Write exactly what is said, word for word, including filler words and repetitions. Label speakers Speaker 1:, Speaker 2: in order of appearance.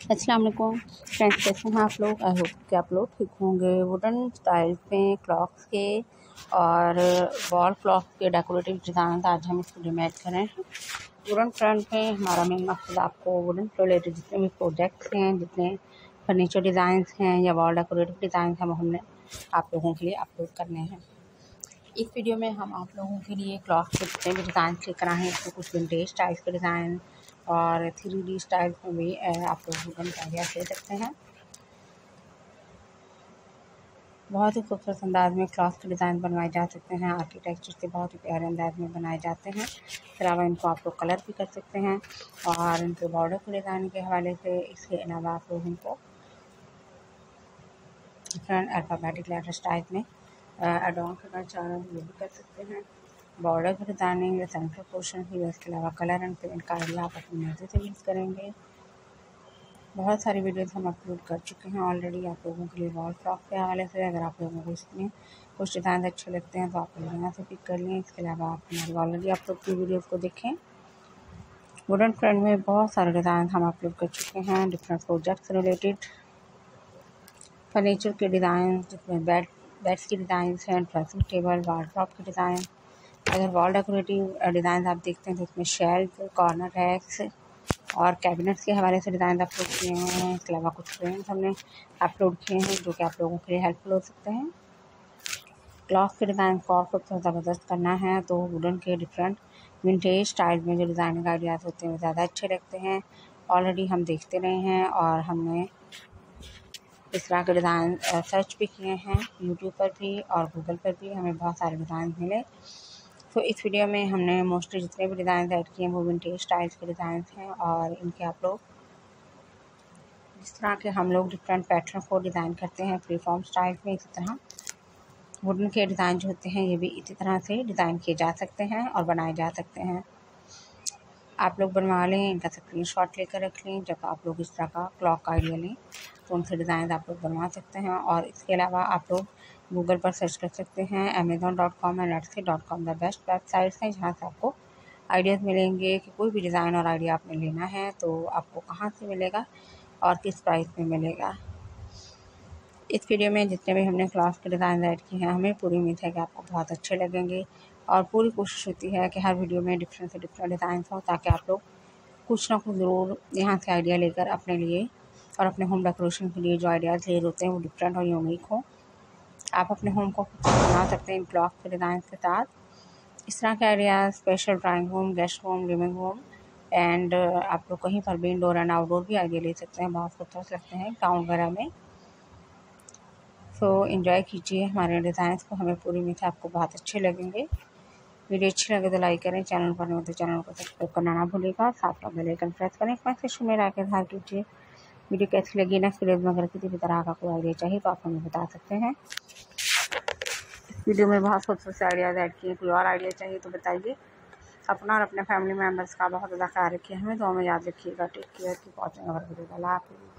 Speaker 1: अस्सलाम वालेकुम फ्रेंड्स, कैसे हैं आप लोग। आई होप कि आप लोग ठीक होंगे। वुडन स्टाइल्स में क्लॉक्स के और वॉल क्लॉक के डेकोरेटिव डिज़ाइन आज हम इस वीडियो में ऐड कर रहे हैं। वुडन फ्रंट में हमारा मेन मकसद आपको वुडन से रिलेटेड जितने भी प्रोजेक्ट्स हैं, जितने फर्नीचर डिज़ाइंस हैं या वॉल डेकोरेटिव डिज़ाइन हैं, वो हमने आप लोगों के लिए अपलोड करने हैं। इस वीडियो में हम आप लोगों के लिए क्लॉक के जितने भी डिज़ाइन लेकर आए हैं, इसमें कुछ विंटेज स्टाइल्स के डिज़ाइन और थ्री डी स्टाइल में भी आप लोग वुडन का आइडिया ले सकते हैं। बहुत ही खूबसूरत अंदाज में क्लॉथ के डिज़ाइन बनवाए जा सकते हैं। आर्किटेक्चर से बहुत ही प्यारे अंदाज में बनाए जाते हैं। इसके अलावा इनको आप लोग कलर भी कर सकते हैं और इनके बॉर्डर के डिज़ाइन के हवाले से इसके अलावा आप लोग इनको डिफरेंट अल्फ़ाबेटिक लेटर स्टाइल में एडॉन करना चाह रहे हैं, ये भी कर सकते हैं। बॉर्डर की डिज़ाइनिंग या सेंट्रल पोर्शन की, इसके अलावा कलर एंड पेंट का आइडिया आप अपनी मर्ज़ी से यूज़ करेंगे। बहुत सारी वीडियोस हम अपलोड कर चुके हैं ऑलरेडी आप लोगों के लिए वॉल क्लॉक के हवाले से। अगर आप लोगों को इसमें कुछ डिज़ाइन अच्छे लगते हैं तो आप लोग यहाँ से पिक कर लें। इसके अलावा आप हमारी ऑलरेडी अपलोड की वीडियोस को देखें। वुडन फ्रंट में बहुत सारे डिज़ाइन हम अपलोड कर चुके हैं, डिफरेंट प्रोजेक्ट्स रिलेटेड फर्नीचर के डिज़ाइन, जिसमें बेड बेड्स की डिज़ाइन हैं, ड्रेसिंग टेबल, वार्डरोब के डिज़ाइन। अगर वॉल डेकोरेटिव डिज़ाइन आप देखते हैं तो इसमें शेल्फ, कॉर्नर रैक्स और कैबिनेट्स के हवाले से डिज़ाइन अपलोड किए हुए हैं। इसके अलावा कुछ फ्रेम्स हमने अपलोड किए हैं जो कि आप लोगों के लिए हेल्पफुल हो सकते हैं। क्लॉथ के डिज़ाइन को और खूबसूरत ज़बरदस्त करना है तो वुडन के डिफरेंट विंटेज स्टाइल में जो डिज़ाइनिंग आइडियाज़ होते हैं वो ज़्यादा अच्छे लगते हैं। ऑलरेडी हम देखते रहे हैं और हमने इस तरह के डिज़ाइन सर्च भी किए हैं यूट्यूब पर भी और गूगल पर भी, हमें बहुत सारे डिज़ाइन मिले। तो इस वीडियो में हमने मोस्टली जितने भी डिज़ाइन ऐड किए हैं वो विंटेज स्टाइल्स के डिज़ाइन हैं और इनके आप लोग जिस तरह के हम लोग डिफरेंट पैटर्न को डिज़ाइन करते हैं फ्री फॉर्म स्टाइल में, इसी तरह वुडन के डिज़ाइन जो होते हैं ये भी इसी तरह से डिज़ाइन किए जा सकते हैं और बनाए जा सकते हैं। आप लोग बनवा लें, इनका स्क्रीनशॉट लेकर रख लें। जब आप लोग इस तरह का क्लॉक का आइडिया लें तो उनसे डिज़ाइन आप लोग बनवा सकते हैं। और इसके अलावा आप लोग गूगल पर सर्च कर सकते हैं। Amazon dot com and Etsy dot com the best websites हैं जहाँ से आपको आइडियाज़ मिलेंगे कि कोई भी डिज़ाइन और आइडिया आपने लेना है तो आपको कहाँ से मिलेगा और किस प्राइस में मिलेगा। इस वीडियो में जितने भी हमने क्लॉथ के डिज़ाइन ऐड किए हैं, हमें पूरी उम्मीद है कि आपको बहुत अच्छे लगेंगे और पूरी कोशिश होती है कि हर वीडियो में डिफरेंट से डिफरेंट डिज़ाइन हो ताकि आप लोग कुछ ना कुछ ज़रूर यहाँ से आइडिया लेकर अपने लिए और अपने होम डेकोरेशन के लिए जो आइडियाज़ ले होते हैं वो डिफरेंट और यूनिक हो। आप अपने होम को बना सकते हैं इन क्लॉथ के डिज़ाइन के साथ। इस तरह के ideas special drawing room, guest room, living room and आप लोग कहीं पर भी इंडोर एंड आउटडोर भी आइडिया ले सकते हैं, बहुत खूबसूरत लगते हैं टाउन वगैरह में। सो एंजॉय कीजिए हमारे डिज़ाइंस को, हमें पूरी उम्मीद है आपको बहुत अच्छे लगेंगे। वीडियो अच्छी लगे तो लाइक करें, चैनल पर नहीं तो चैनल को सब्सक्राइब करना ना भूलिएगा, साथ में बेल आइकन प्रेस करें। कमेंट सेक्शन में आकर इज़हार कीजिए वीडियो कैसी लगी। नेक्स्ट वीडियो में अगर किसी भी तरह का कोई आइडिया चाहिए तो आप हमें बता सकते हैं। वीडियो में बहुत खूबसूरत से आइडियाज़ ऐड किए, कोई और आइडिया चाहिए तो बताइए। अपना और अपने फैमिली मेम्बर्स का बहुत ज़्यादा ख्याल रखिए, हमें दुआ में याद रखिएगा। Take care, keep watching our video. अल्लाह हाफ़िज़।